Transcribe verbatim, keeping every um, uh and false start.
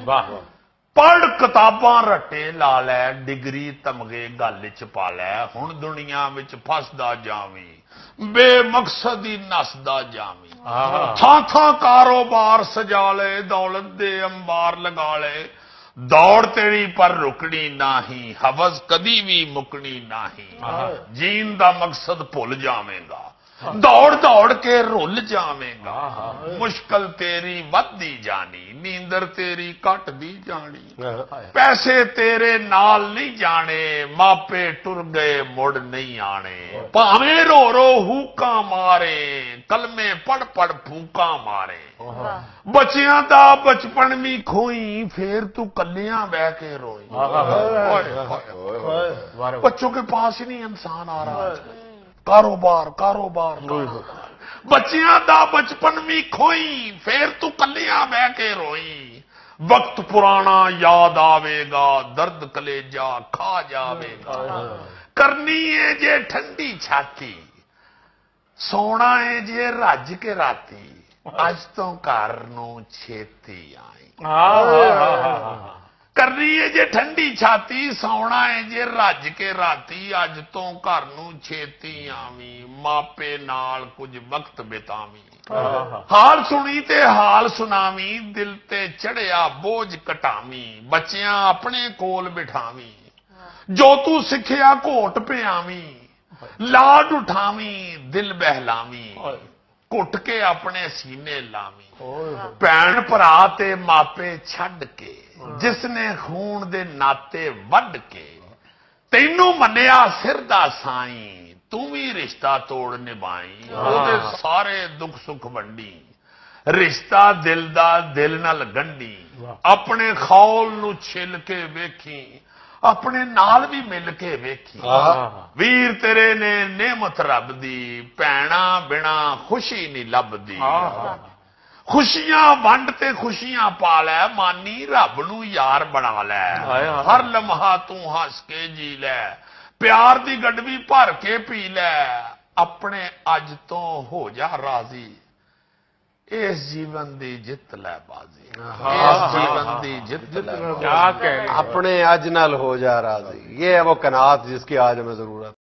ਵਾਹ पढ़ किताबां रटे ला लै डिग्री तमगे गल च पा लै हुण दुनिया विच फसदा जावी बेमकसद ही नसदा जावी थां थां कारोबार सजा ले दौलत दे अंबार लगा ले दौड़ तेरी पर रुकनी नहीं हवस कदी भी मुकनी नहीं जीन दा मकसद भुल जावेगा दौड़ दौड़ के रुल जावेगा मुश्किल तेरी वधदी जानी नींदर तेरी घटदी जानी पैसे तेरे नाल नहीं जाने मापे टुर गए मुड़ नहीं आने भावें रो रो हूका मारे कलमे पढ़ पढ़ फूका मारे बच्चियां दा बचपन भी खोई फिर तू कलियां बह के रोई बच्चों के पास ही नहीं इंसान आ रहा कारोबार कारोबार बच्चियां दा बचपन भी खोई फिर तू कलियां बह के रोई वक्त पुराना याद आवेगा दर्द कलेजा खा जावेगा करनी है जे ठंडी छाती सोना है जे रज के राती अज तो घर नू छेती आई करनी है जे ठंडी छाती सौना है जे रज के राती अज तो घर नू छेती आवी मापे नाल कुछ वक्त बितावी हाल सुनी ते हाल सुनावी दिल ते चढ़िया बोझ कटावी बच्चियां अपने कोल बिठावी जो तू सिखिया घोट पियावी लाड उठावी दिल बहलावी घुट के अपने सीने लावी भैन भरा ते मापे छड्ड के जिसने खून दे नाते वड के तैनू मन्निया सिर दा साई तू भी रिश्ता तोड़ निभाई ओदे सारे दुख सुख वंडी रिश्ता दिल दा दिल नाल गंढी अपने खौल नू छिल के वेखी अपने नाल भी मिल के वेखी वीर तेरे ने नेमत रब दी भैणा बिना खुशी नहीं लभदी खुशियां वंड ते खुशियां पा लै मानी रब नू यार बना लै हर लम्हा तू हस के जी लै प्यार दी गडवी भर के पी लै अपने अज तो हो जा राजी इस जीवन दी जित लै बाजी इस जीवन दी जित लै अपने अज नाल हो जा राजी ये है वो कनात जिसकी आज हमें जरूरत